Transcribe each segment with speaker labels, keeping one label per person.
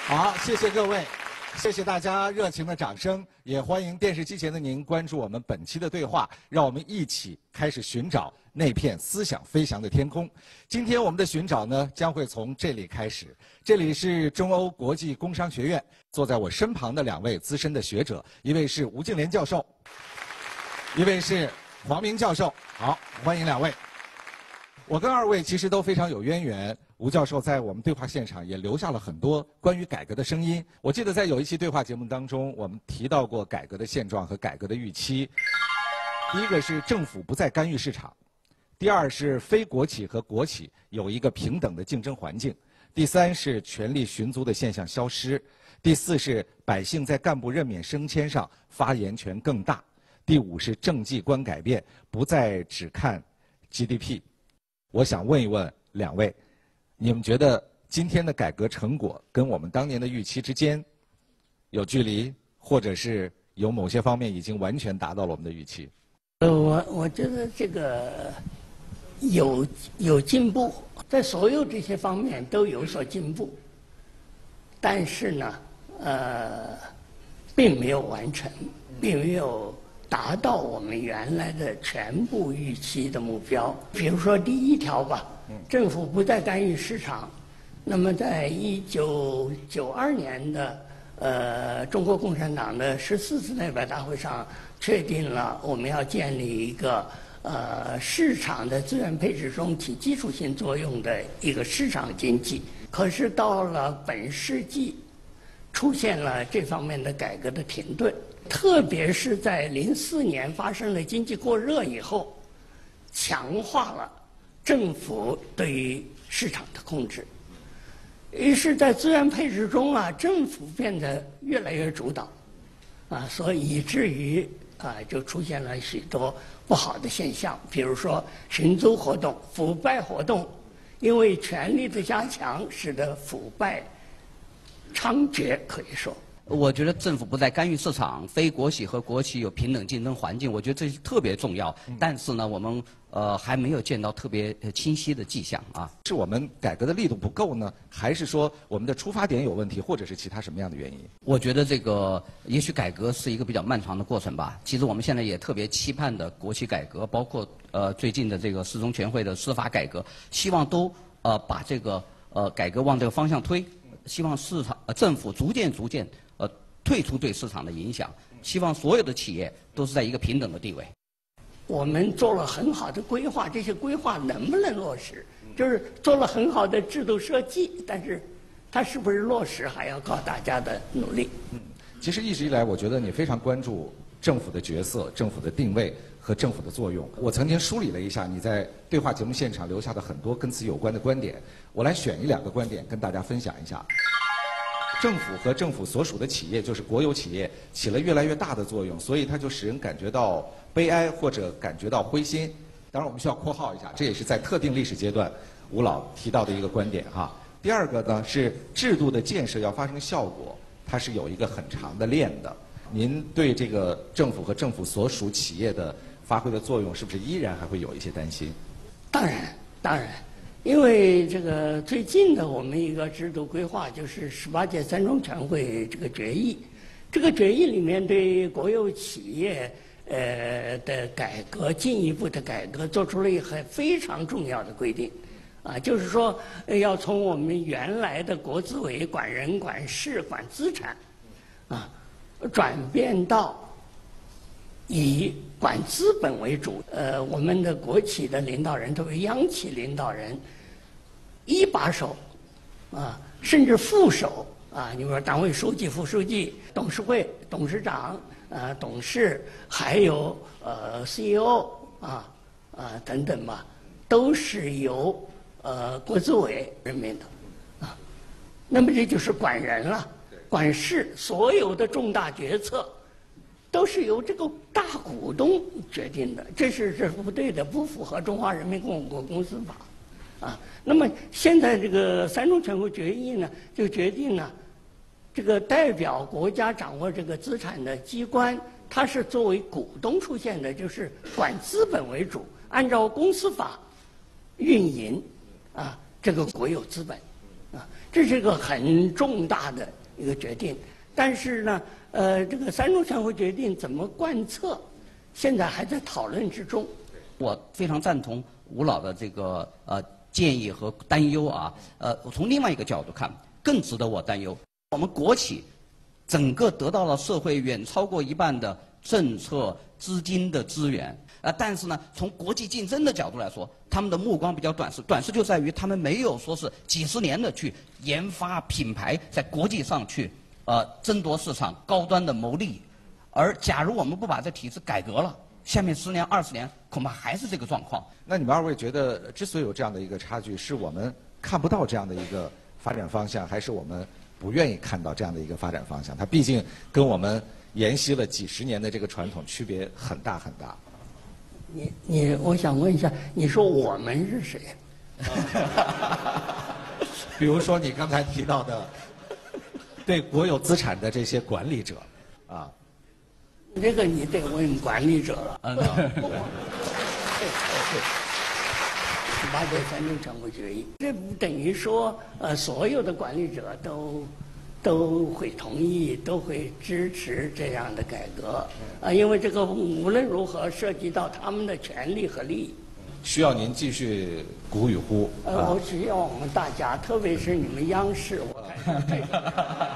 Speaker 1: 好，谢谢各位，谢谢大家热情的掌声，也欢迎电视机前的您关注我们本期的对话，让我们一起开始寻找那片思想飞翔的天空。今天我们的寻找呢，将会从这里开始。这里是中欧国际工商学院，坐在我身旁的两位资深的学者，一位是吴敬琏教授，一位是黄明教授。好，欢迎两位。我跟二位其实都非常有渊源。吴教授在我们对话现场也留下了很多关于改革的声音。我记得在有一期对话节目当中，我们提到过改革的现状和改革的预期。第一个是政府不再干预市场，第二是非国企和国企有一个平等的竞争环境，第三是权力寻租的现象消失，第四是百姓在干部任免升迁上发言权更大，第五是政绩观改变，不再只看 GDP。我想问一问两位，你们觉得今天的改革成果跟我们当年的预期之间有距离，或者是有某些方面已经完全达到了我们的预期？
Speaker 2: 我觉得这个有进步，在所有这些方面都有所进步，但是呢，并没有完成，并没有达到我们原来的全部预期的目标。比如说第一条吧，政府不再干预市场。那么在1992年的中国共产党的14次代表大会上，确定了我们要建立一个市场的资源配置中起基础性作用的一个市场经济。可是到了本世纪，出现了这方面的改革的停顿。特别是在04年发生了经济过热以后，强化了政府对于市场的控制，于是，在资源配置中啊，政府变得越来越主导，所以以至于就出现了许多不好的现象，比如说寻租活动、腐败活动，因为权力的加强，使得腐败猖獗，可以说。
Speaker 3: 我觉得政府不再干预市场，非国企和国企有平等竞争环境，我觉得这是特别重要。但是呢，我们还没有见到特别清晰的迹象啊。
Speaker 1: 是我们改革的力度不够呢，还是说我们的出发点有问题，或者是其他什么样的原因？
Speaker 3: 我觉得这个也许改革是一个比较漫长的过程吧。其实我们现在也特别期盼的国企改革，包括最近的这个四中全会的司法改革，希望都把这个改革往这个方向推。希望市场政府逐渐退出对市场的影响，希望所有的企业都是在一个平等的地位。
Speaker 2: 我们做了很好的规划，这些规划能不能落实？就是做了很好的制度设计，但是它是不是落实，还要靠大家的努力。
Speaker 1: 其实一直以来，我觉得你非常关注政府的角色、政府的定位和政府的作用。我曾经梳理了一下你在对话节目现场留下的很多跟此有关的观点，我来选1-2个观点跟大家分享一下。政府和政府所属的企业，就是国有企业，起了越来越大的作用，所以它就使人感觉到悲哀或者感觉到灰心。当然，我们需要括号一下，这也是在特定历史阶段吴老提到的一个观点哈。第二个呢是制度的建设要发生效果，它是有一个很长的链的。您对这个政府和政府所属企业的发挥的作用，是不是依然还会有一些担心？
Speaker 2: 当然。因为这个最近的我们一个制度规划就是18届三中全会这个决议，这个决议里面对国有企业的改革进一步的改革做出了一个非常重要的规定，就是说要从我们原来的国资委管人管事管资产，转变到以管资本为主。我们的国企的领导人，特别央企领导人，一把手，甚至副手，你比如说党委书记、副书记、董事会董事长、董事，还有CEO 等等吧，都是由国资委任命的，那么这就是管人了，管事，所有的重大决策都是由这个大股东决定的，这是不对的，不符合《中华人民共和国公司法》。那么现在这个三中全会决议呢，就决定呢，这个代表国家掌握这个资产的机关，它是作为股东出现的，就是管资本为主，按照公司法运营这个国有资本。 这是一个很重大的一个决定。但是呢，这个三中全会决定怎么贯彻，现在还在讨论之中。
Speaker 3: 我非常赞同吴老的这个建议和担忧啊。从另外一个角度看，更值得我担忧。我们国企整个得到了社会远超过一半的政策、资金的资源。但是呢，从国际竞争的角度来说，他们的目光比较短视。短视就在于他们没有说是几十年的去研发品牌，在国际上去争夺市场、高端的牟利。而假如我们不把这体制改革了，下面10年、20年恐怕还是这个状况。
Speaker 1: 那你们二位觉得，之所以有这样的一个差距，是我们看不到这样的一个发展方向，还是我们不愿意看到这样的一个发展方向？它毕竟跟我们沿袭了几十年的这个传统区别很大很大。
Speaker 2: 我想问一下，你说我们是谁？
Speaker 1: 比如说你刚才提到的，对国有资产的这些管理者，啊，
Speaker 2: 这个你得问管理者了。18届三中全会决议，这等于说，所有的管理者都会同意，都会支持这样的改革，因为这个无论如何涉及到他们的权利和利益。
Speaker 1: 需要您继续鼓与呼。
Speaker 2: 我需要我们大家，特别是你们央视，我看这个。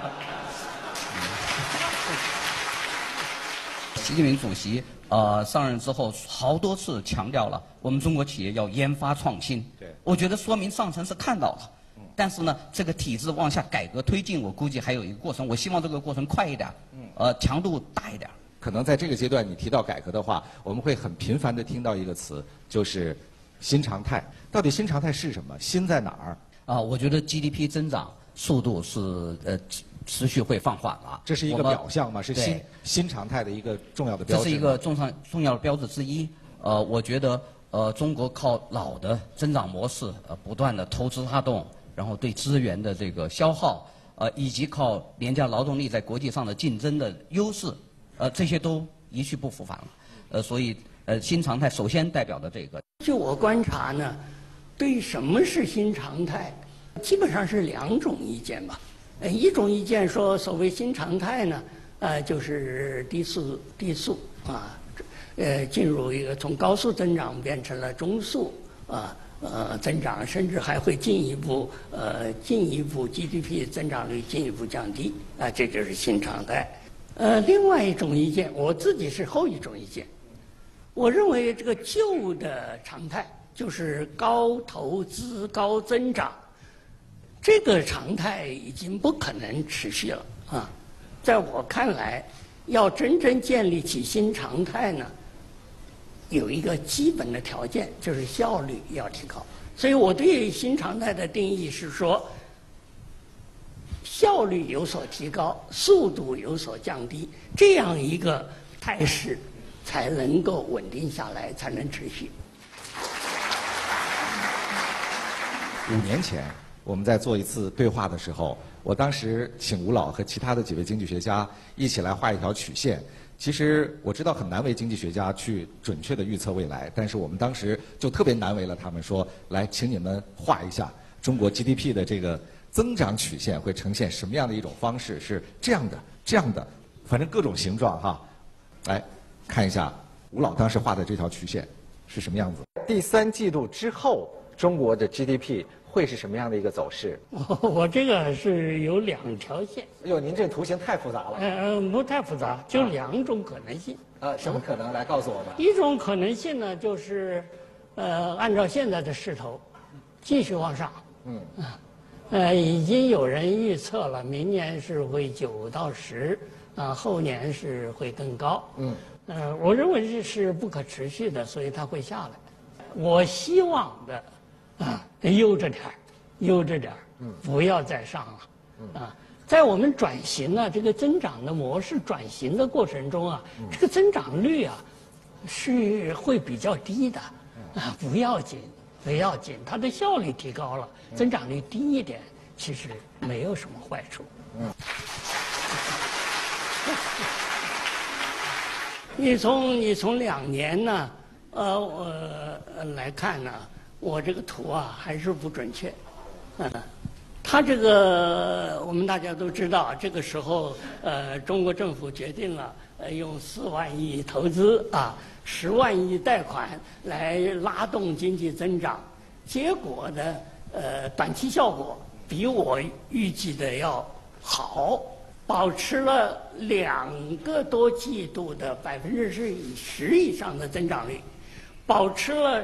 Speaker 3: 习近平主席上任之后好多次强调了我们中国企业要研发创新。
Speaker 1: 对，
Speaker 3: 我觉得说明上层是看到了。但是呢，这个体制往下改革推进，我估计还有一个过程。我希望这个过程快一点，强度大一点。
Speaker 1: 可能在这个阶段，你提到改革的话，我们会很频繁地听到一个词，就是新常态。到底新常态是什么？新在哪儿？
Speaker 3: 我觉得 GDP 增长速度是持续会放缓了。
Speaker 1: 这是一个表象吗？是新常态的一个重要的标志。
Speaker 3: 这是一个重要的标志之一。我觉得中国靠老的增长模式，不断的投资拉动。然后对资源的这个消耗，以及靠廉价劳动力在国际上的竞争的优势，这些都一去不复返了。所以新常态首先代表的这个。
Speaker 2: 据我观察呢，对于什么是新常态，基本上是2种意见吧。一种意见说，所谓新常态呢，就是低速啊，进入一个从高速增长变成了中速啊。增长，甚至还会进一步 GDP 增长率进一步降低，这就是新常态。另外一种意见，我自己是后一种意见。我认为这个旧的常态就是高投资、高增长，这个常态已经不可能持续了啊。在我看来，要真正建立起新常态呢，有一个基本的条件，就是效率要提高。所以我对新常态的定义是说，效率有所提高，速度有所降低，这样一个态势才能够稳定下来，才能持续。
Speaker 1: 5年前，我们在做一次对话的时候，我当时请吴老和其他的几位经济学家一起来画一条曲线。其实我知道很难为经济学家去准确地预测未来，但是我们当时就特别难为了他们，说来，请你们画一下中国 GDP 的这个增长曲线会呈现什么样的一种方式？是这样的，这样的，反正各种形状哈。来看一下吴老当时画的这条曲线是什么样子。第3季度之后，中国的 GDP 会是什么样的一个走势？
Speaker 2: 我这个是有2条线。
Speaker 1: 哟，您这图形太复杂了。
Speaker 2: 不太复杂，就2种可能性。
Speaker 1: 什么可能？来告诉我们。
Speaker 2: 一种可能性呢，就是按照现在的势头，继续往上。已经有人预测了，明年是会9到10，后年是会更高。我认为这是不可持续的，所以它会下来。我希望的悠着点儿，不要再上了。在我们转型呢，这个增长的模式转型的过程中啊，这个增长率啊是会比较低的。不要紧，它的效率提高了，增长率低一点，其实没有什么坏处。你从2年呢，来看呢，我这个图啊还是不准确， 他这个我们大家都知道，这个时候中国政府决定了用4万亿投资10万亿贷款来拉动经济增长，结果呢短期效果比我预计的要好，保持了2个多季度的10%以上的增长率，保持了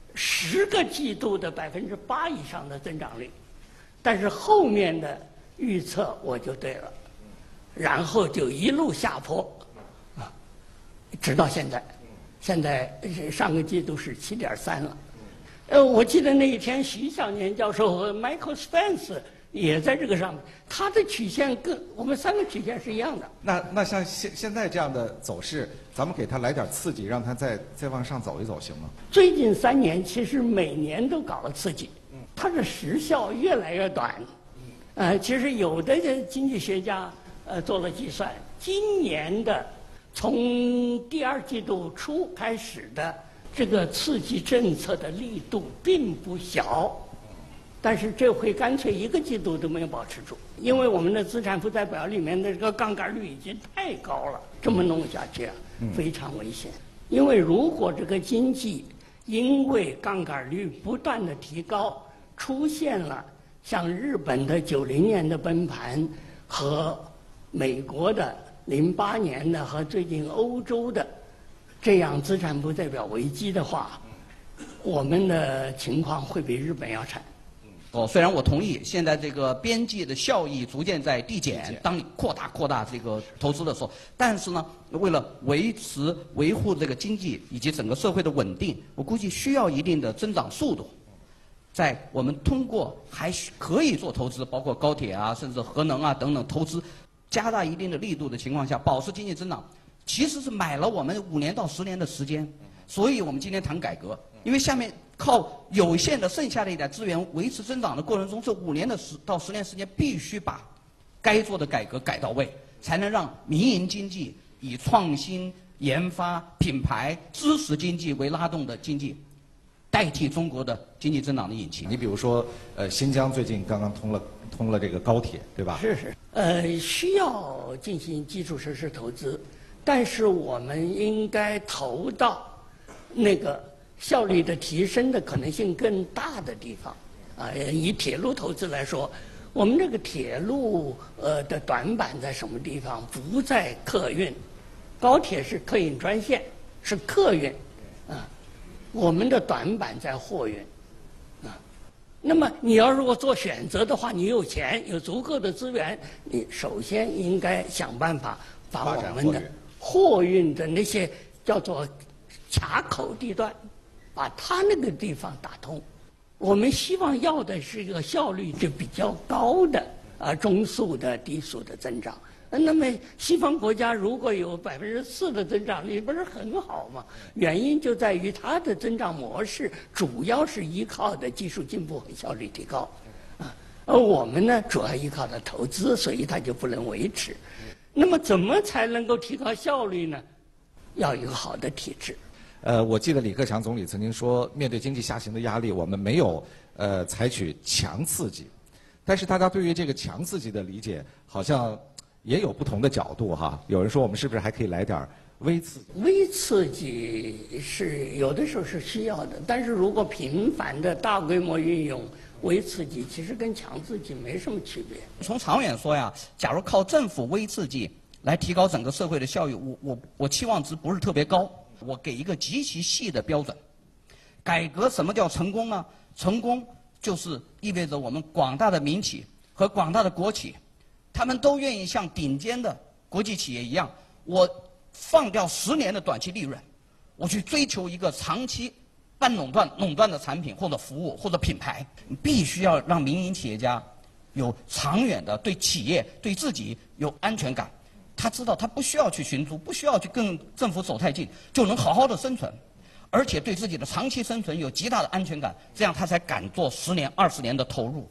Speaker 2: 10个季度的8%以上的增长率。但是后面的预测我就对了，然后就一路下坡，直到现在，现在上个季度是7.3了。我记得那一天徐小年教授和 Michael Spence 也在这个上面，他的曲线跟我们3个曲线是一样的。
Speaker 1: 那像现在这样的走势，咱们给他来点刺激，让他再往上走一走，行吗？
Speaker 2: 最近3年其实每年都搞了刺激。它的时效越来越短，其实有的经济学家做了计算，今年的从第2季度初开始的这个刺激政策的力度并不小，但是这回干脆1个季度都没有保持住，因为我们的资产负债表里面的这个杠杆率已经太高了，这么弄下去非常危险。因为如果这个经济因为杠杆率不断的提高，出现了像日本的90年的崩盘和美国的08年的和最近欧洲的这样资产负债表危机的话，我们的情况会比日本要惨。
Speaker 3: 虽然我同意现在这个边际的效益逐渐在递减，当你扩大这个投资的时候，但是呢，为了维护这个经济以及整个社会的稳定，我估计需要一定的增长速度。在我们通过还可以做投资，包括高铁甚至核能等等投资，加大一定的力度的情况下，保持经济增长，其实是买了我们5年到10年的时间。所以我们今天谈改革，因为下面靠有限的剩下的一点资源维持增长的过程中，这5年到10年时间必须把该做的改革改到位，才能让民营经济以创新、研发、品牌、知识经济为拉动的经济，代替中国的经济增长的引擎。
Speaker 1: 你比如说，新疆最近刚刚通了这个高铁，对吧？
Speaker 2: 是，需要进行基础设施投资，但是我们应该投到那个效率的提升的可能性更大的地方。以铁路投资来说，我们这个铁路的短板在什么地方？不在客运，高铁是客运专线，是客运，我们的短板在货运，那么你要如果做选择的话，你有钱有足够的资源，你首先应该想办法把我们的货运的那些叫做卡口地段，把它那个地方打通。我们希望要的是一个效率就比较高的中速的低速的增长。那么西方国家如果有4%的增长率，不是很好吗？原因就在于它的增长模式主要是依靠的技术进步和效率提高，而我们呢主要依靠的投资，所以它就不能维持。那么怎么才能够提高效率呢？要有一个好的体制。
Speaker 1: 我记得李克强总理曾经说，面对经济下行的压力，我们没有采取强刺激，但是大家对于这个强刺激的理解好像也有不同的角度哈。有人说我们是不是还可以来点微刺激？
Speaker 2: 微刺激是有的时候是需要的，但是如果频繁的大规模运用微刺激，其实跟强刺激没什么区别。
Speaker 3: 从长远说呀，假如靠政府微刺激来提高整个社会的效益，我期望值不是特别高。我给一个极其细的标准。改革什么叫成功呢？成功就是意味着我们广大的民企和广大的国企，他们都愿意像顶尖的国际企业一样，我放掉10年的短期利润，我去追求一个长期半垄断的产品或者服务或者品牌。必须要让民营企业家有长远的对企业对自己有安全感。他知道他不需要去寻租，不需要去跟政府走太近，就能好好的生存，而且对自己的长期生存有极大的安全感，这样他才敢做10年、20年的投入。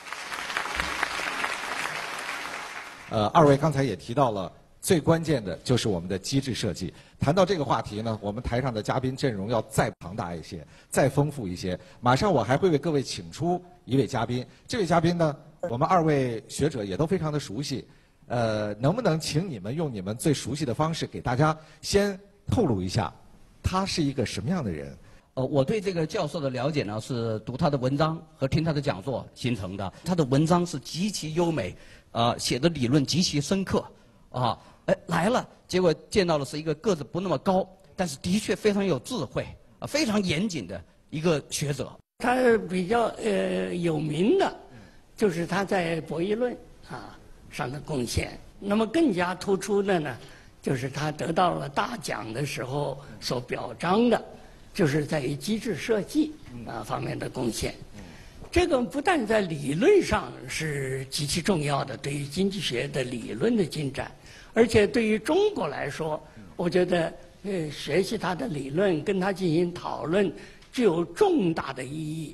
Speaker 1: 二位刚才也提到了，最关键的就是我们的机制设计。谈到这个话题呢，我们台上的嘉宾阵容要再庞大一些，再丰富一些。马上我还会为各位请出一位嘉宾，这位嘉宾呢， 我们2位学者也都非常的熟悉，能不能请你们用你们最熟悉的方式给大家先透露一下，他是一个什么样的人？
Speaker 3: 我对这个教授的了解呢，是读他的文章和听他的讲座形成的。他的文章是极其优美，写的理论极其深刻，来了，结果见到的是一个个子不那么高，但是的确非常有智慧，非常严谨的一个学者。
Speaker 2: 他比较有名的，就是他在博弈论上的贡献。那么更加突出的呢，就是他得到了大奖的时候所表彰的，就是在于机制设计方面的贡献。这个不但在理论上是极其重要的，对于经济学的理论的进展，而且对于中国来说，我觉得学习他的理论，跟他进行讨论，具有重大的意义。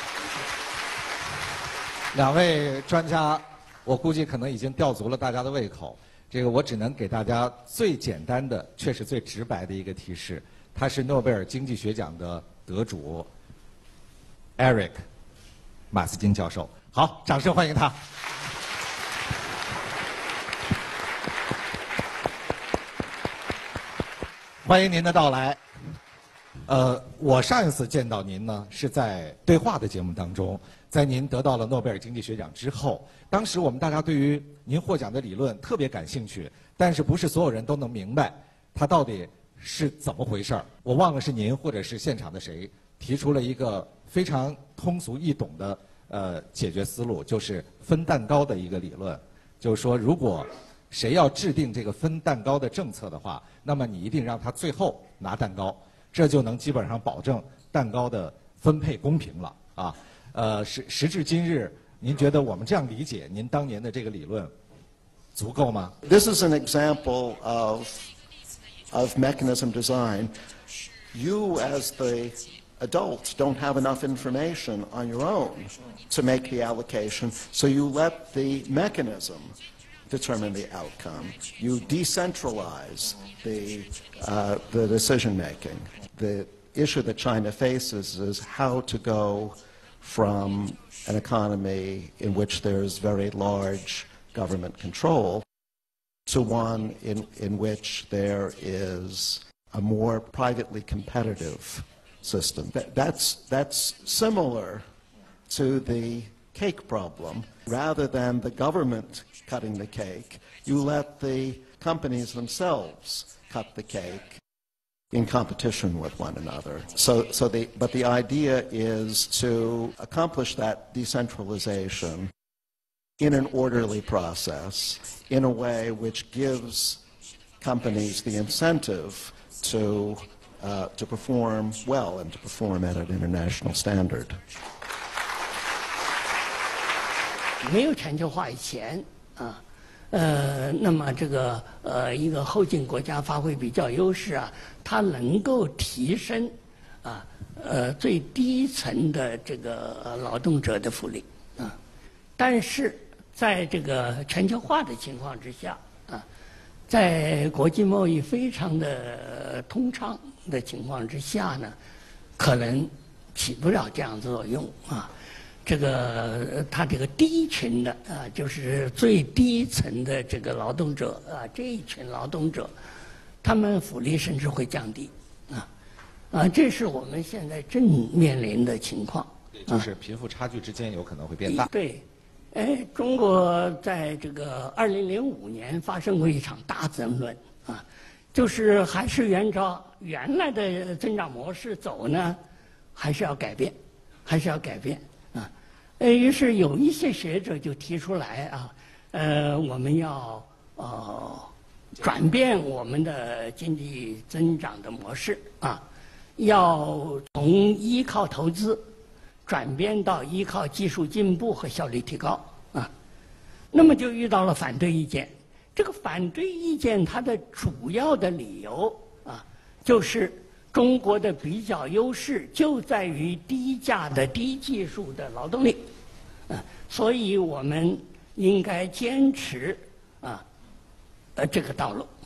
Speaker 1: 2位专家，我估计可能已经吊足了大家的胃口。这个我只能给大家最简单的，却是最直白的一个提示：他是诺贝尔经济学奖的得主 Eric 马斯金教授。好，掌声欢迎他。欢迎您的到来。我上一次见到您呢，是在对话的节目当中，在您得到了诺贝尔经济学奖之后，当时我们大家对于您获奖的理论特别感兴趣，但是不是所有人都能明白它到底是怎么回事儿。我忘了是您或者是现场的谁提出了一个非常通俗易懂的解决思路，就是分蛋糕的一个理论，就是说如果谁要制定这个分蛋糕的政策的话，那么你一定让他最后拿蛋糕，这就能基本上保证蛋糕的分配公平了啊。时至今日，您觉得我们这样理解您当年的这个理论足够吗？
Speaker 4: This is an example of mechanism design. You as the adults don't have enough information on your own to make the allocation, so you let the mechanism determine the outcome. You decentralize the decision making. The issue that China faces is how to go from an economy in which there's very large government control to one in which there is a more privately competitive system. That's similar to the cake problem. Rather than the government cutting the cake, you let the companies themselves cut the cake in competition with one another. But the idea is to accomplish that decentralization in an orderly process, in a way which gives companies the incentive to perform well and to perform at an international standard.
Speaker 2: 没有全球化以前那么这个一个后进国家发挥比较优势它能够提升最低层的这个劳动者的福利但是在这个全球化的情况之下在国际贸易非常的通畅的情况之下呢，可能起不了这样作用这个他这个低群的就是最低层的这个劳动者这一群劳动者，他们福利甚至会降低这是我们现在正面临的情况。
Speaker 1: 就是贫富差距之间有可能会变大。
Speaker 2: 对，中国在这个2005年发生过一场大争论就是还是沿着原来的增长模式走呢，还是要改变，还是要改变于是有一些学者就提出来我们要转变我们的经济增长的模式要从依靠投资转变到依靠技术进步和效率提高那么就遇到了反对意见。这个反对意见它的主要的理由就是中国的比较优势就在于低价的低技术的劳动力所以我们应该坚持这个道路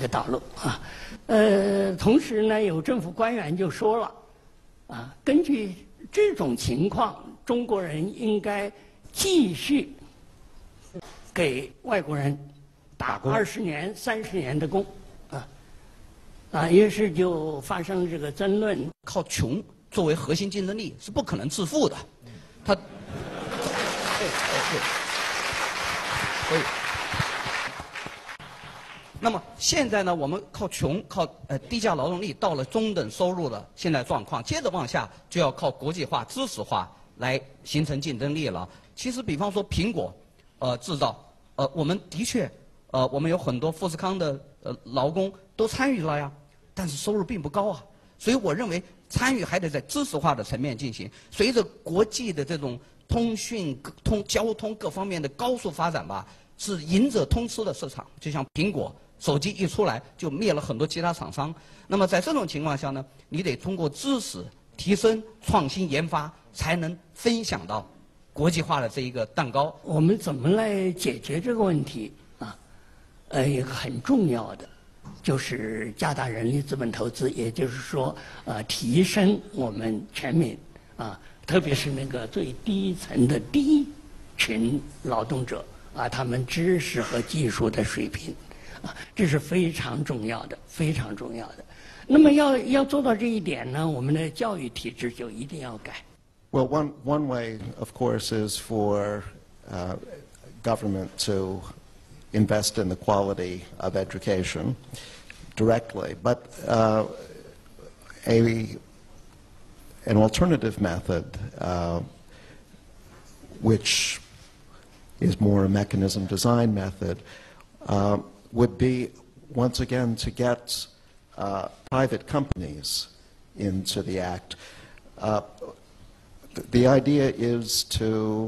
Speaker 2: 同时呢有政府官员就说了根据这种情况中国人应该继续给外国人打
Speaker 1: 工
Speaker 2: 20年、30年的工，于是就发生这个争论。
Speaker 3: 靠穷作为核心竞争力是不可能致富的，它，所以，那么现在呢，我们靠穷、靠低价劳动力到了中等收入的现在状况，接着往下就要靠国际化、知识化来形成竞争力了。其实，比方说苹果，制造，我们的确，我们有很多富士康的劳工都参与了呀，但是收入并不高啊。所以我认为参与还得在知识化的层面进行。随着国际的这种通讯、交通各方面的高速发展吧，是赢者通吃的市场。就像苹果手机一出来就灭了很多其他厂商。那么在这种情况下呢，你得通过知识提升、创新研发，才能分享到国际化的这一个蛋糕。
Speaker 2: 我们怎么来解决这个问题啊？一个很重要的就是加大人力资本投资，也就是说，提升我们全民特别是那个最低层的低群劳动者他们知识和技术的水平这是非常重要的，非常重要的。那么要做到这一点呢，我们的教育体制就一定要改。
Speaker 4: Well, one way, of course, is for government to invest in the quality of education directly, but an alternative method, which is more a mechanism design method, would be once again to get private companies into the act. The idea is to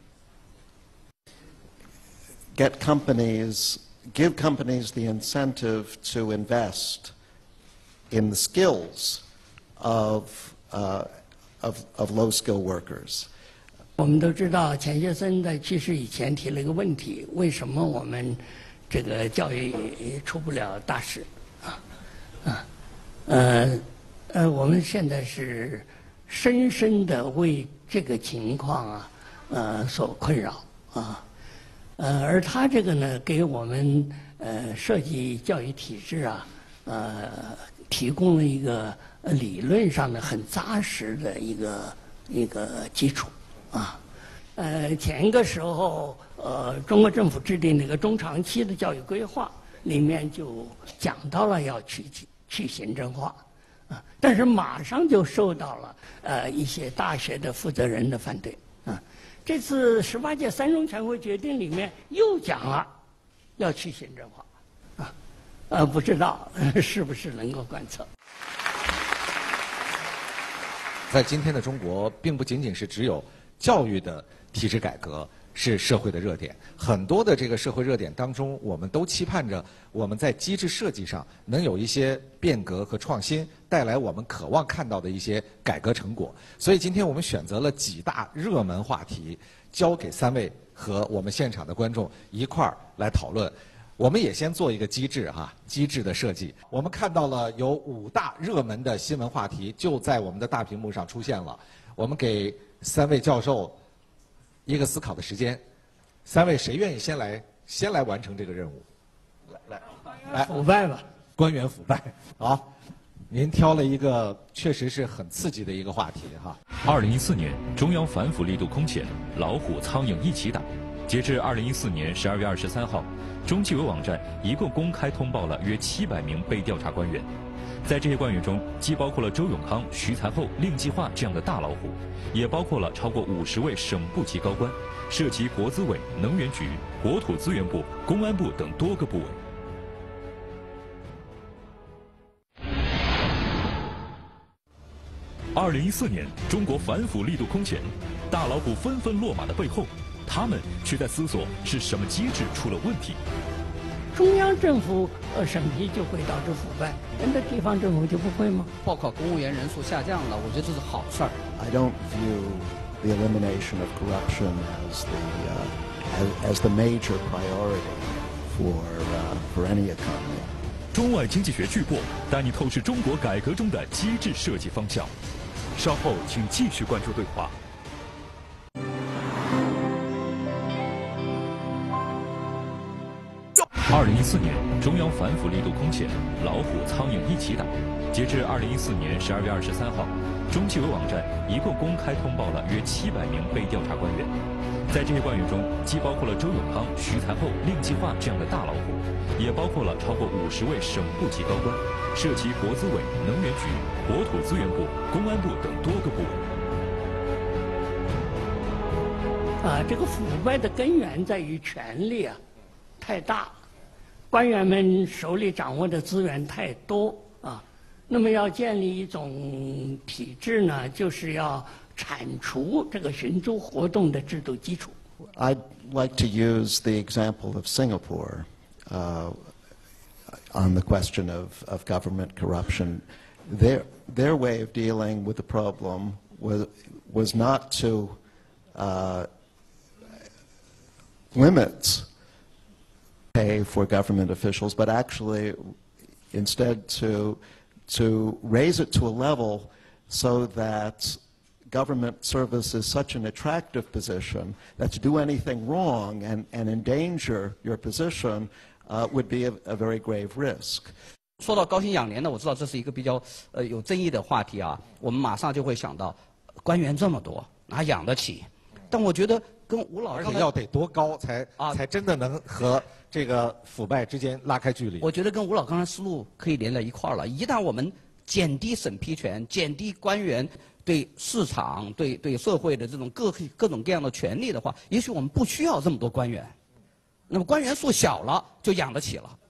Speaker 4: give companies the incentive to invest in the skills of low-skill workers.
Speaker 2: 我们都知道，钱学森在去世以前提了一个问题：为什么我们这个教育出不了大事？我们现在是深深的为这个情况所困扰而他这个呢，给我们设计教育体制提供了一个理论上的很扎实的一个基础前一个时候中国政府制定那个中长期的教育规划里面就讲到了要去行政化但是马上就受到了一些大学的负责人的反对这次18届三中全会决定里面又讲了要去行政化不知道是不是能够贯彻。
Speaker 1: 在今天的中国，并不仅仅是只有教育的体制改革是社会的热点，很多的这个社会热点当中，我们都期盼着我们在机制设计上能有一些变革和创新，带来我们渴望看到的一些改革成果。所以今天我们选择了几大热门话题，交给3位和我们现场的观众一块儿来讨论。我们也先做一个机制机制的设计。我们看到了有5大热门的新闻话题就在我们的大屏幕上出现了。我们给3位教授一个思考的时间，3位谁愿意先来完成这个任务？来，
Speaker 2: 腐败吧，
Speaker 1: 官员腐败。好，您挑了一个确实是很刺激的一个话题
Speaker 5: 2014年，中央反腐力度空前，老虎苍蝇一起打。截至2014年12月23号，中纪委网站一共公开通报了约700名被调查官员。在这些官员中，既包括了周永康、徐才厚、令计划这样的大老虎，也包括了超过50位省部级高官，涉及国资委、能源局、国土资源部、公安部等多个部委。2014年，中国反腐力度空前，大老虎纷纷落马的背后，他们却在思索是什么机制出了问题。
Speaker 2: 中央政府审批就会导致腐败，人的地方政府就不会吗？
Speaker 3: 报考公务员人数下降了，我觉得这是好事儿。
Speaker 4: I don't view the elimination of corruption as the major priority for any economy.
Speaker 5: 中外经济学巨擘带你透视中国改革中的机制设计方向。稍后请继续关注对话。 2014年，中央反腐力度空前，老虎、苍蝇一起打。截至2014年12月23号，中纪委网站一共公开通报了约700名被调查官员。在这些官员中，既包括了周永康、徐才厚、令计划这样的大老虎，也包括了超过50位省部级高官，涉及国资委、能源局、国土资源部、公安部等多个部委。
Speaker 2: 这个腐败的根源在于权力太大，官员们手里掌握的资源太多那么要建立一种体制呢，就是要铲除这个寻租活动的制度基础。
Speaker 4: I'd like to use the example of Singapore on the question of government corruption. Their way of dealing with the problem was not to limit pay for government officials, but actually instead to raise it to a level so that government service is such an attractive position that to do anything wrong and endanger your position would be a very grave risk.
Speaker 3: 说到高薪养廉呢，我知道这是一个比较有争议的话题我们马上就会想到，官员这么多，哪养得起？但我觉得跟吴老师
Speaker 1: 而且要得多高才真的能和这个腐败之间拉开距离。
Speaker 3: 我觉得跟吴老刚才思路可以连在一块儿了。一旦我们减低审批权，减低官员对市场、对社会的这种各种各样的权利的话，也许我们不需要这么多官员。那么官员数小了，就养得起了。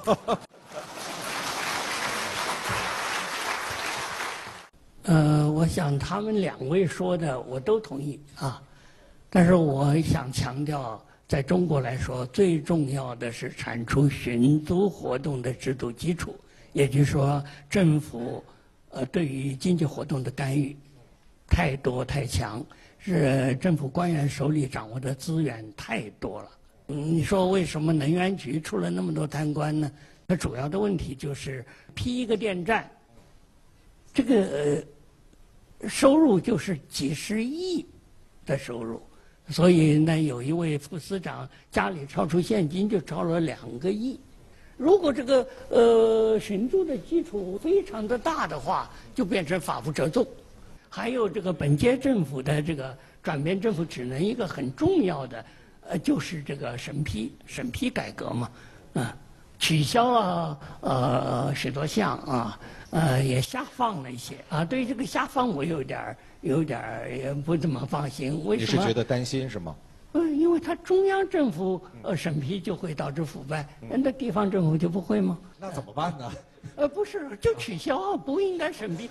Speaker 2: 我想他们两位说的我都同意但是我想强调，在中国来说，最重要的是铲除寻租活动的制度基础，也就是说，政府对于经济活动的干预太多太强，是政府官员手里掌握的资源太多了。你说为什么能源局出了那么多贪官呢？它主要的问题就是批一个电站，这个收入就是几十亿的收入。所以呢，有一位副司长家里超出现金就超了2个亿。如果这个寻租的基础非常的大的话，就变成法不责众。还有这个本届政府的这个转变政府职能一个很重要的就是这个审批改革嘛取消了许多项也下放了一些对于这个下放我有点也不怎么放心。为什么？
Speaker 1: 你是觉得担心是吗？
Speaker 2: 因为它中央政府审批就会导致腐败，那地方政府就不会吗？
Speaker 1: 那怎么办呢？
Speaker 2: 不是，就取消不应该审批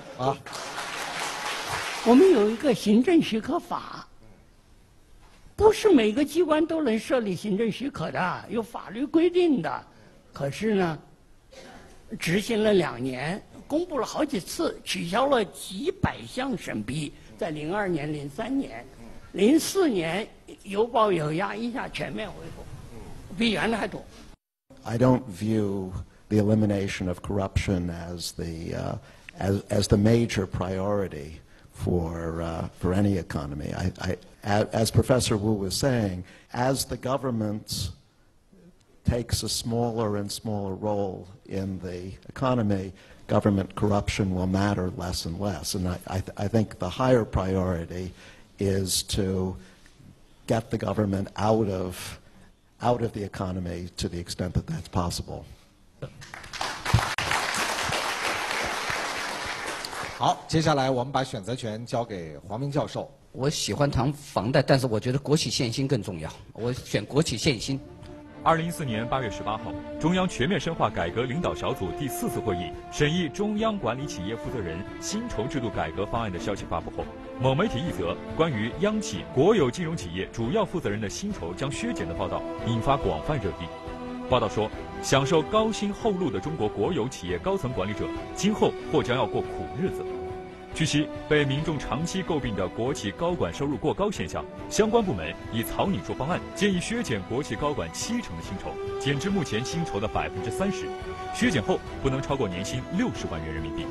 Speaker 2: 我们有一个行政许可法，不是每个机关都能设立行政许可的，有法律规定的。可是呢，执行了2年，公布了好几次，取消了几百项审批，在02年、03年、04年有保有压一下全面恢复，比原来还多。
Speaker 4: I don't view the elimination of corruption as the major priority for any economy. As Professor Wu was saying, as the government takes a smaller and smaller role in the economy, government corruption will matter less and less. And I think the higher priority is to get the government out of the economy to the extent that that's possible.
Speaker 1: 好，接下来我们把选择权交给黄明教授。
Speaker 3: 我喜欢谈房贷，但是我觉得国企限薪更重要。我选国企限薪。
Speaker 5: 2014年8月18号，中央全面深化改革领导小组第4次会议审议中央管理企业负责人薪酬制度改革方案的消息发布后，某媒体一则关于央企、国有金融企业主要负责人的薪酬将削减的报道引发广泛热议。报道说，享受高薪厚禄的中国国有企业高层管理者，今后或将要过苦日子。据悉，被民众长期诟病的国企高管收入过高现象，相关部门已草拟出方案，建议削减国企高管70%的薪酬，减至目前薪酬的30%，削减后不能超过年薪60万元人民币。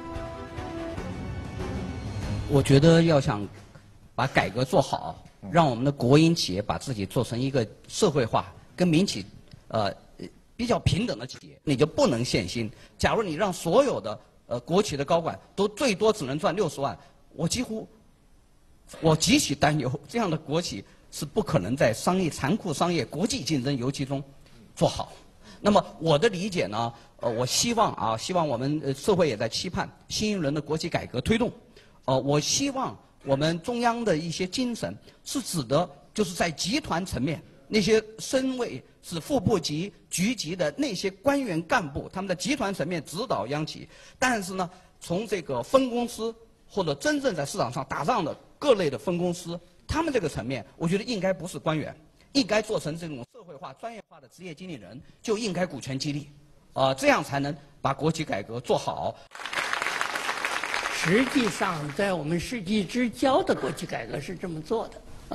Speaker 3: 我觉得要想把改革做好，让我们的国营企业把自己做成一个社会化跟民企比较平等的企业，你就不能限薪。假如你让所有的国企的高管都最多只能赚60万，我极其担忧，这样的国企是不可能在残酷商业、国际竞争游戏中做好。那么我的理解呢，我希望我们社会也在期盼新一轮的国企改革推动。我希望我们中央的一些精神是指的，就是在集团层面那些身位是副部级、局级的那些官员干部，他们在集团层面指导央企。但是呢，从这个分公司或者真正在市场上打仗的各类的分公司，他们这个层面，我觉得应该不是官员，应该做成这种社会化、专业化的职业经理人，就应该股权激励，这样才能把国企改革做好。
Speaker 2: 实际上，在我们世纪之交的国企改革是这么做的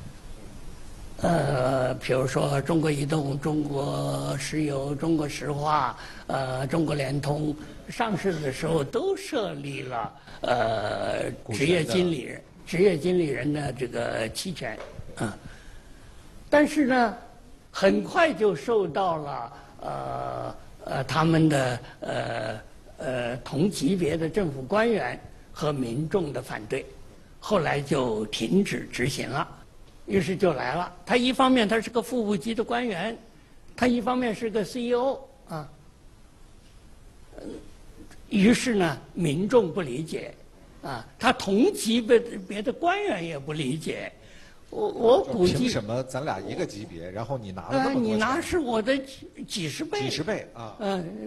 Speaker 2: 比如说中国移动、中国石油、中国石化、中国联通上市的时候都设立了职业经理人的这个期权但是呢，很快就受到了他们的同级别的政府官员和民众的反对，后来就停止执行了。于是就来了，他一方面他是个副部级的官员，他一方面是个 CEO 于是呢，民众不理解他同级别的官员也不理解。我估计
Speaker 1: 凭什么咱俩一个级别，然后你拿了那么多钱？
Speaker 2: 你拿是我的几十倍。
Speaker 1: 几十倍啊！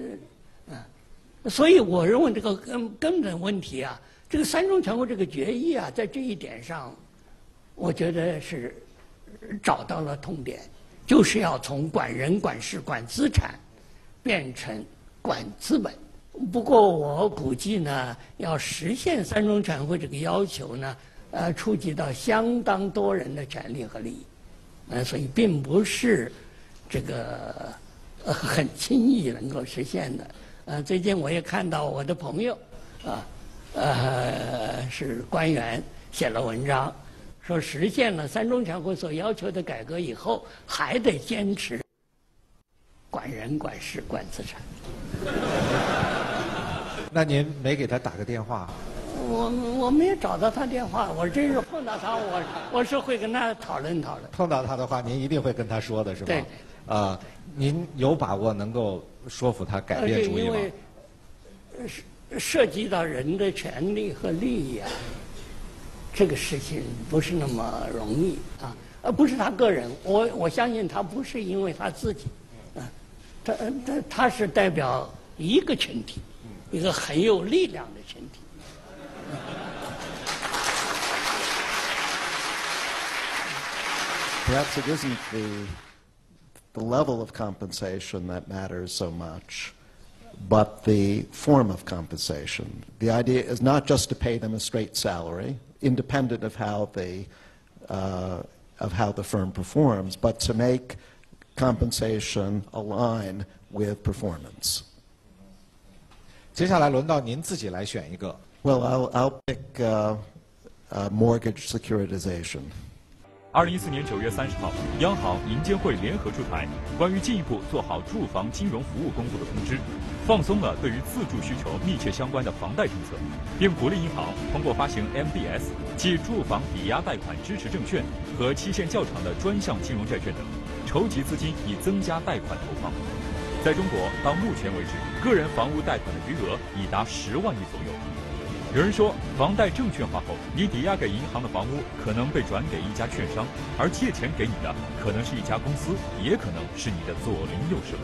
Speaker 2: 所以我认为这个根本问题这个三中全会这个决议在这一点上，我觉得是找到了痛点，就是要从管人、管事、管资产，变成管资本。不过我估计呢，要实现三中全会这个要求呢，触及到相当多人的权利和利益，所以并不是这个很轻易能够实现的。最近我也看到我的朋友是官员写了文章，说实现了三中全会所要求的改革以后，还得坚持管人、管事、管资产。
Speaker 1: 那您没给他打个电话？
Speaker 2: 我没有找到他电话，我真是碰到他，我是会跟他讨论讨论。
Speaker 1: 碰到他的话，您一定会跟他说的，是吧？
Speaker 2: 对。
Speaker 1: 您有把握能够说服他改变主意吗？
Speaker 2: 因为涉及到人的权利和利益这个事情不是那么容易不是他个人，我相信他不是因为他自己他是代表一个群体，一个很有力量的群体。
Speaker 4: Perhaps it isn't the level of compensation that matters so much, but the form of compensation. The idea is not just to pay them a straight salary, independent of how the firm performs, but to make compensation align with performance.
Speaker 1: 接下来轮到您自己来选一个。
Speaker 4: Well, I'll pick mortgage securitization.
Speaker 5: 2014年9月30号，央行、银监会联合出台关于进一步做好住房金融服务公布的通知，放松了对于自住需求密切相关的房贷政策，并鼓励银行通过发行 MBS 即住房抵押贷款支持证券和期限较长的专项金融债券等，筹集资金以增加贷款投放。在中国，到目前为止，个人房屋贷款的余额已达10万亿左右。有人说，房贷证券化后，你抵押给银行的房屋可能被转给一家券商，而借钱给你的可能是一家公司，也可能是你的左邻右舍。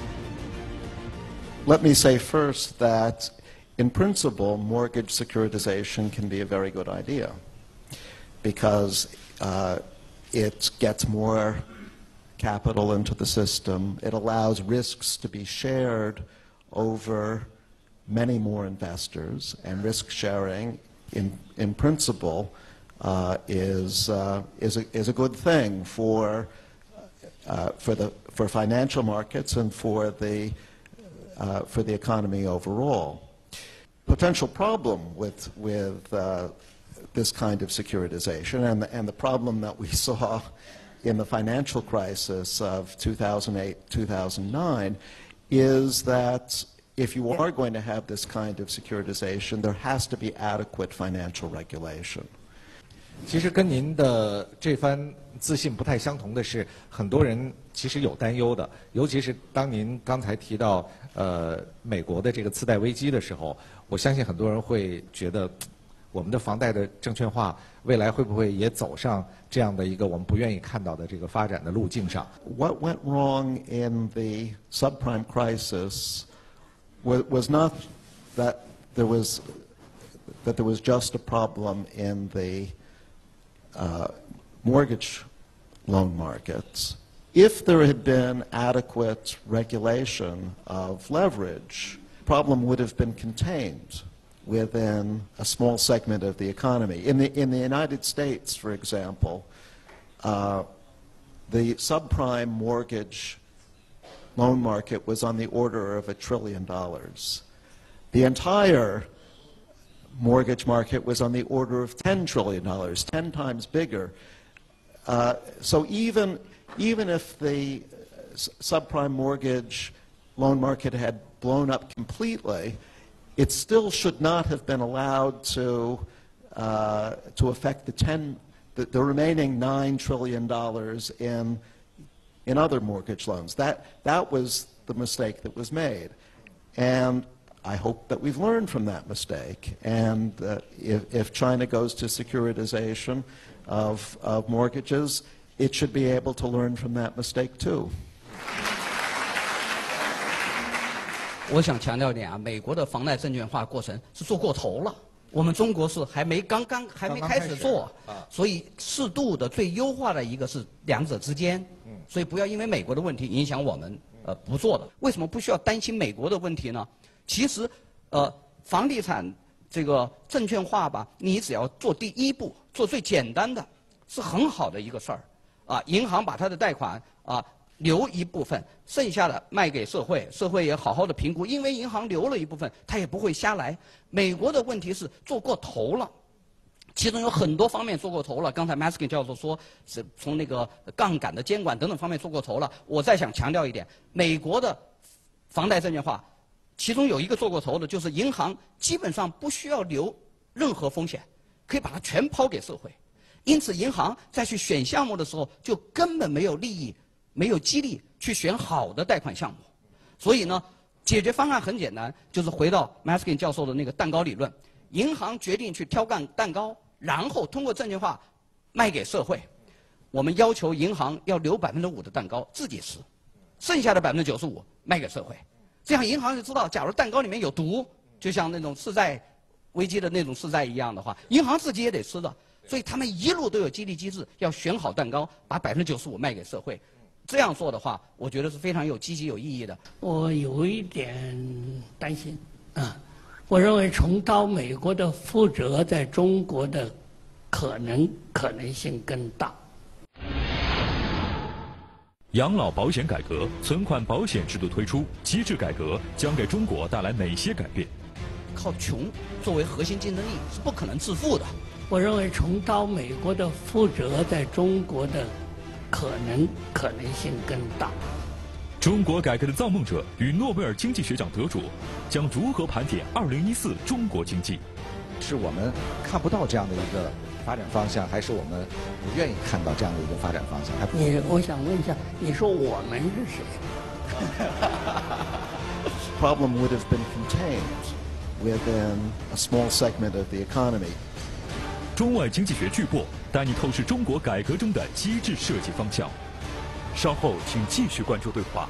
Speaker 4: Let me say first that, in principle, mortgage securitization can be a very good idea because it gets more capital into the system. It allows risks to be shared over many more investors, and risk sharing, in principle, is a good thing for financial markets and for the economy overall. Potential problem with this kind of securitization, and the problem that we saw in the financial crisis of 2008, 2009 is that if you are going to have this kind of securitization, there has to be adequate financial regulation.
Speaker 1: 其实跟您的这番自信不太相同的是，很多人其实有担忧的，尤其是当您刚才提到美国的这个次贷危机的时候，我相信很多人会觉得，我们的房贷的证券化未来会不会也走上这样的一个我们不愿意看到的这个发展的路径上
Speaker 4: ？What went wrong in the subprime crisis was not that there was just a problem in the mortgage loan markets. If there had been adequate regulation of leverage, the problem would have been contained within a small segment of the economy. In the United States, for example, the subprime mortgage loan market was on the order of $1 trillion. The entire mortgage market was on the order of $10 trillion, 10 times bigger. So even if the subprime mortgage loan market had blown up completely, it still should not have been allowed to affect the remaining $9 trillion in other mortgage loans. That was the mistake that was made. And I hope that we've learned from that mistake. And if China goes to securitization of mortgages, it should be able to learn from that mistake too.
Speaker 3: 我想强调一点啊，美国的房贷证券化过程是做过头了，我们中国是还没开始做，所以适度的最优化的一个是两者之间，所以不要因为美国的问题影响我们不做的。为什么不需要担心美国的问题呢？其实房地产这个证券化吧，你只要做第一步，做最简单的，是很好的一个事儿啊。银行把它的贷款留一部分，剩下的卖给社会，社会也好好的评估，因为银行留了一部分，它也不会瞎来。美国的问题是做过头了，其中有很多方面做过头了。刚才 Maskin 教授说是从那个杠杆的监管等等方面做过头了。我再想强调一点，美国的房贷证券化，其中有一个做过头的，就是银行基本上不需要留任何风险，可以把它全抛给社会。因此，银行在去选项目的时候，就根本没有利益、没有激励去选好的贷款项目。所以呢，解决方案很简单，就是回到 Maskin 教授的那个蛋糕理论，银行决定去挑蛋糕，然后通过证券化卖给社会。我们要求银行要留5%的蛋糕自己吃，剩下的95%卖给社会。这样银行就知道，假如蛋糕里面有毒，就像那种次贷危机的那种次贷一样的话，银行自己也得吃的。所以他们一路都有激励机制，要选好蛋糕，把95%卖给社会。这样做的话，我觉得是非常有积极有意义的。
Speaker 2: 我有一点担心啊，我认为重蹈美国的覆辙，在中国的可能性更大。
Speaker 5: 养老保险改革、存款保险制度推出、机制改革将给中国带来哪些改变？
Speaker 3: 靠穷作为核心竞争力是不可能致富的。
Speaker 2: 我认为重蹈美国的覆辙，在中国的可能性更大。
Speaker 5: 中国改革的造梦者与诺贝尔经济学奖得主将如何盘点2014中国经济？
Speaker 1: 是我们看不到这样的一个发展方向，还是我们不愿意看到这样的一个发展方向？
Speaker 2: 我想问一下，你说我们是谁
Speaker 4: Problem would have been contained within a small segment of the economy.
Speaker 5: 中外经济学巨擘带你透视中国改革中的机制设计方向。稍后请继续关注对话。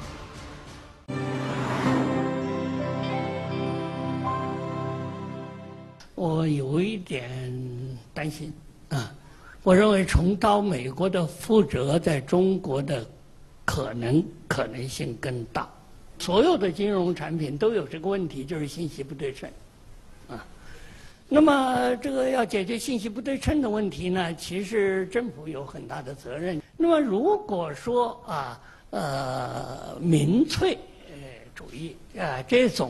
Speaker 2: 我有一点担心啊，我认为重蹈美国的覆辙，在中国的可能性更大。所有的金融产品都有这个问题，就是信息不对称啊。那么这个要解决信息不对称的问题呢，其实政府有很大的责任。那么如果说民粹主义这种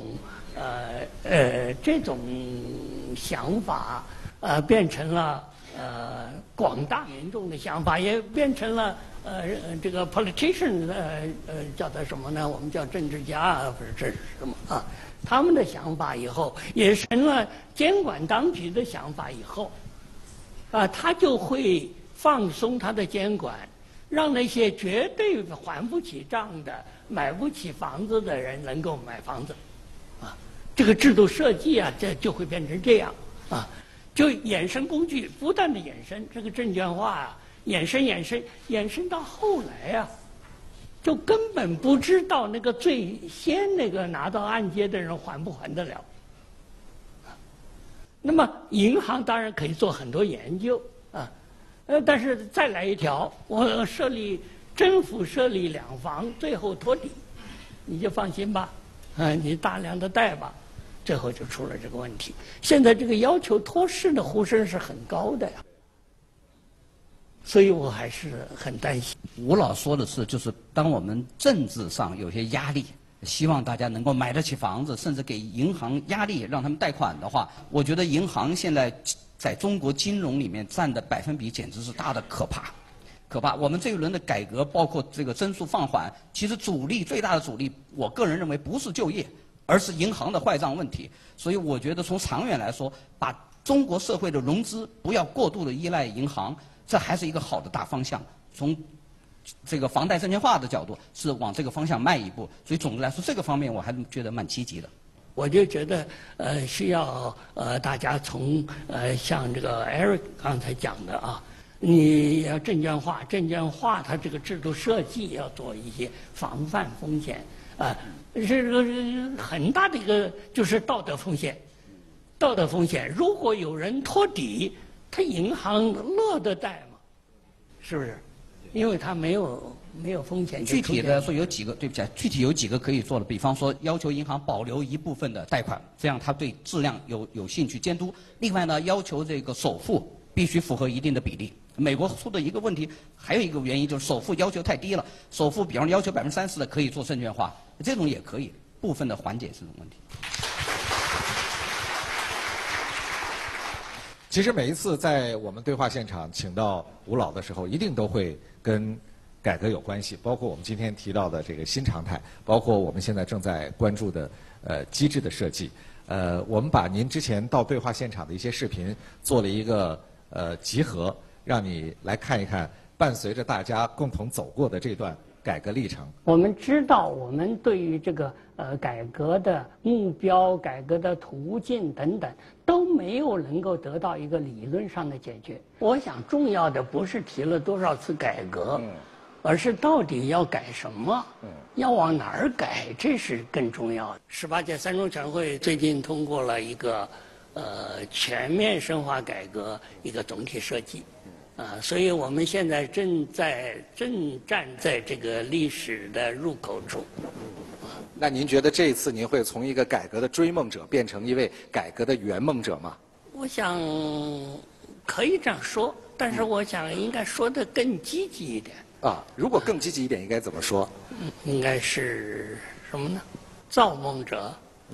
Speaker 2: 想法变成了广大民众的想法，也变成了这个 politician 叫他什么呢？我们叫政治家啊，不是这是什么啊？他们的想法以后，也成了监管当局的想法以后，他就会放松他的监管，让那些绝对还不起账的、买不起房子的人能够买房子，这个制度设计啊，这就会变成这样啊，就衍生工具不断的衍生，这个证券化啊，衍生到后来啊。就根本不知道那个最先那个拿到按揭的人还不还得了。那么银行当然可以做很多研究啊，但是再来一条，我政府设立2房，最后托底，你就放心吧，你大量的贷吧，最后就出了这个问题。现在这个要求托市的呼声是很高的呀。所以我还是很担心。
Speaker 3: 吴老说的是，就是当我们政治上有些压力，希望大家能够买得起房子，甚至给银行压力让他们贷款的话，我觉得银行现在在中国金融里面占的百分比简直是大的可怕，可怕。我们这一轮的改革，包括这个增速放缓，其实最大的阻力，我个人认为不是就业，而是银行的坏账问题。所以我觉得从长远来说，把中国社会的融资不要过度的依赖银行。这还是一个好的大方向，从这个房贷证券化的角度是往这个方向迈一步，所以总的来说这个方面我还是觉得蛮积极的。
Speaker 2: 我就觉得需要大家从像这个 Eric 刚才讲的啊，你要证券化它这个制度设计要做一些防范风险啊，这个很大的一个就是道德风险。如果有人托底。他银行乐得贷嘛，是不是？因为他没有风险。
Speaker 3: 具体的说有几个，对不起，具体有几个可以做的，比方说要求银行保留一部分的贷款，这样他对质量有兴趣监督。另外呢，要求这个首付必须符合一定的比例。美国出的一个问题，还有一个原因就是首付要求太低了，首付比方要求30%的可以做证券化，这种也可以部分的缓解这种问题。
Speaker 1: 其实每一次在我们对话现场请到吴老的时候，一定都会跟改革有关系，包括我们今天提到的这个新常态，包括我们现在正在关注的机制的设计。我们把您之前到对话现场的一些视频做了一个集合，让你来看一看，伴随着大家共同走过的这段改革历程。
Speaker 2: 我们知道，我们对于这个改革的目标、改革的途径等等，都没有能够得到一个理论上的解决。我想，重要的不是提了多少次改革，而是到底要改什么，要往哪儿改，这是更重要的。18届三中全会最近通过了一个全面深化改革一个总体设计。所以我们现在正站在这个历史的入口处。
Speaker 1: 那您觉得这一次您会从一个改革的追梦者变成一位改革的圆梦者吗？
Speaker 2: 我想可以这样说，但是我想应该说得更积极一点。
Speaker 1: 如果更积极一点，应该怎么说？
Speaker 2: 应该是什么呢？造梦者。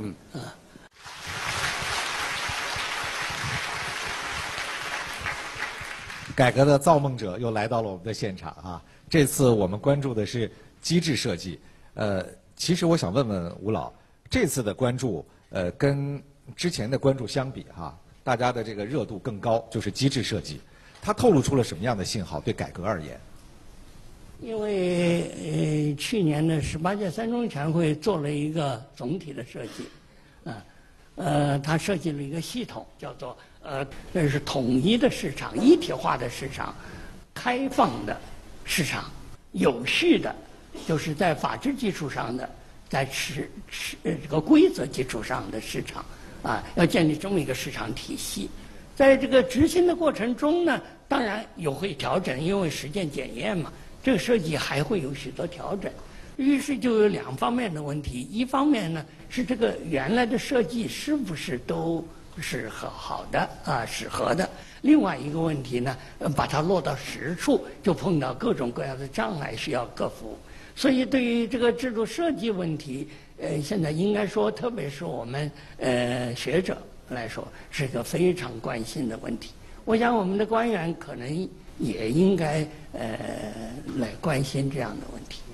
Speaker 1: 改革的造梦者又来到了我们的现场啊！这次我们关注的是机制设计。其实我想问问吴老，这次的关注跟之前的关注相比大家的这个热度更高，就是机制设计，它透露出了什么样的信号？对改革而言？
Speaker 2: 因为去年的18届三中全会做了一个总体的设计，它设计了一个系统，叫做那是统一的市场、一体化的市场、开放的市场、有序的，就是在法治基础上的，在这个规则基础上的市场要建立这么一个市场体系。在这个执行的过程中呢，当然有会调整，因为实践检验嘛，这个设计还会有许多调整。于是就有2方面的问题，一方面呢是这个原来的设计是不是都是好的适合的，另外一个问题呢，把它落到实处，就碰到各种各样的障碍需要克服。所以对于这个制度设计问题，现在应该说，特别是我们学者来说，是一个非常关心的问题。我想我们的官员可能也应该来关心这样的问题。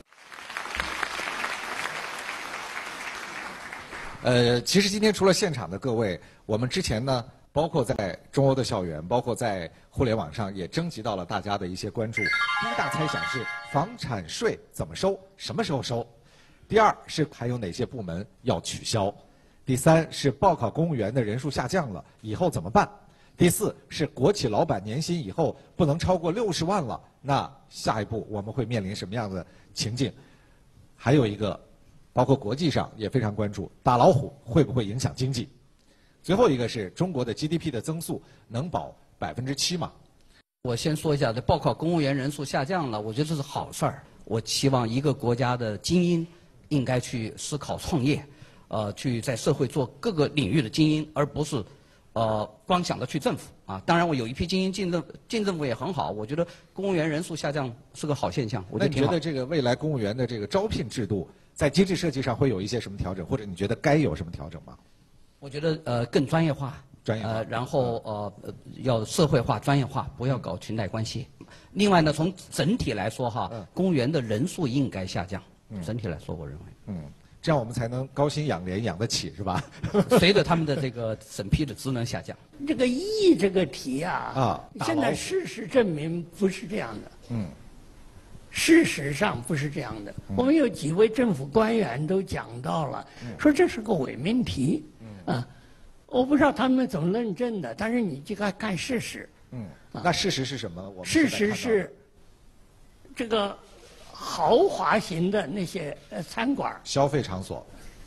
Speaker 1: 其实今天除了现场的各位，我们之前呢，包括在中欧的校园，包括在互联网上，也征集到了大家的一些关注。第一大猜想是房产税怎么收，什么时候收？第二是还有哪些部门要取消？第三是报考公务员的人数下降了，以后怎么办？第四是国企老板年薪以后不能超过60万了，那下一步我们会面临什么样的情境？还有一个，包括国际上也非常关注，打老虎会不会影响经济？最后一个是中国的 GDP 的增速能保7%吗？
Speaker 3: 我先说一下，这报考公务员人数下降了，我觉得这是好事儿。我期望一个国家的精英应该去思考创业，去在社会做各个领域的精英，而不是光想着去政府啊。当然，我有一批精英进政府也很好，我觉得公务员人数下降是个好现象。我觉得挺好。
Speaker 1: 那你觉得这个未来公务员的这个招聘制度在机制设计上会有一些什么调整，或者你觉得该有什么调整吗？
Speaker 3: 我觉得更专业化，然后要社会化、专业化，不要搞裙带关系。另外呢，从整体来说哈，公务员的人数应该下降。整体来说，我认为。
Speaker 1: 这样我们才能高薪养廉，养得起，是吧？
Speaker 3: 随着他们的这个审批的职能下降。
Speaker 2: 这个义这个题现在事实证明不是这样的。事实上不是这样的。我们有几位政府官员都讲到了，说这是个伪命题。我不知道他们怎么论证的，但是你就该看事实。
Speaker 1: 那事实是什么？
Speaker 2: 事实是，这个豪华型的那些餐馆、
Speaker 1: 消费场所，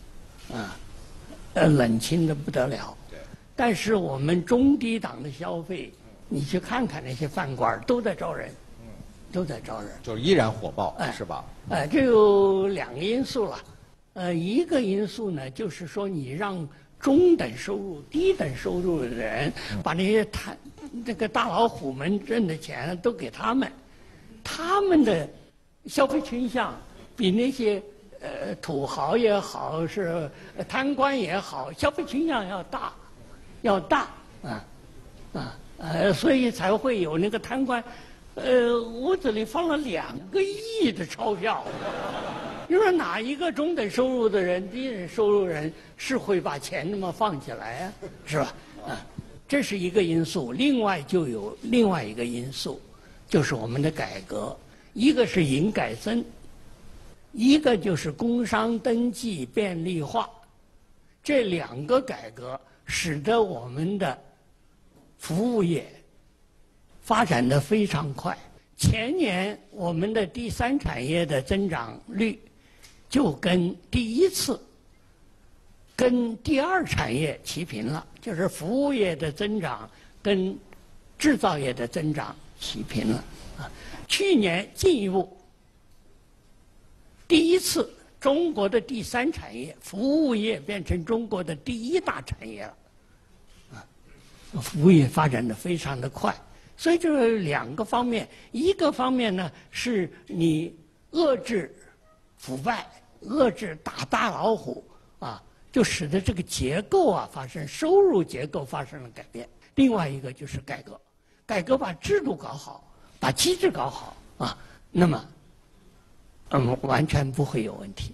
Speaker 2: 冷清的不得了。对。但是我们中低档的消费，你去看看那些饭馆都在招人。都在招人，
Speaker 1: 就是依然火爆，是吧？
Speaker 2: 这有2个因素了。一个因素呢，就是说你让中等收入、低等收入的人，把那些这个大老虎们挣的钱都给他们，他们的消费倾向比那些土豪也好，是贪官也好，消费倾向要大，所以才会有那个贪官。屋子里放了2个亿的钞票，你说哪一个中等收入的人、低等收入人是会把钱那么放起来啊？是吧？这是一个因素。另外就有另外一个因素，就是我们的改革，一个是营改增，一个就是工商登记便利化。这2个改革使得我们的服务业发展得非常快。前年我们的第3产业的增长率就跟第1次跟第2产业齐平了，就是服务业的增长跟制造业的增长齐平了。去年进一步，第1次中国的第3产业服务业变成中国的第1大产业了。服务业发展得非常的快。所以这2个方面，一个方面呢是你遏制腐败、遏制打大老虎就使得这个结构收入结构发生了改变。另外一个就是改革，改革把制度搞好，把机制搞好那么完全不会有问题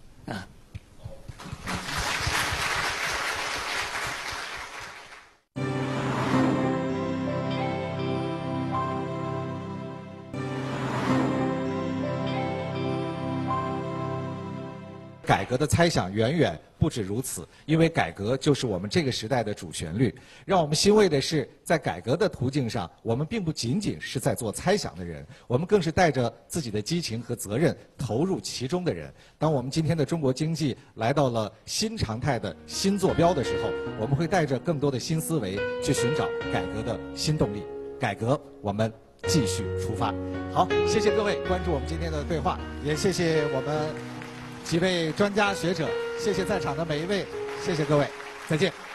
Speaker 1: 改革的猜想远远不止如此，因为改革就是我们这个时代的主旋律。让我们欣慰的是，在改革的途径上，我们并不仅仅是在做猜想的人，我们更是带着自己的激情和责任投入其中的人。当我们今天的中国经济来到了新常态的新坐标的时候，我们会带着更多的新思维去寻找改革的新动力。改革，我们继续出发。好，谢谢各位关注我们今天的对话，也谢谢我们几位专家学者，谢谢在场的每一位，谢谢各位，再见。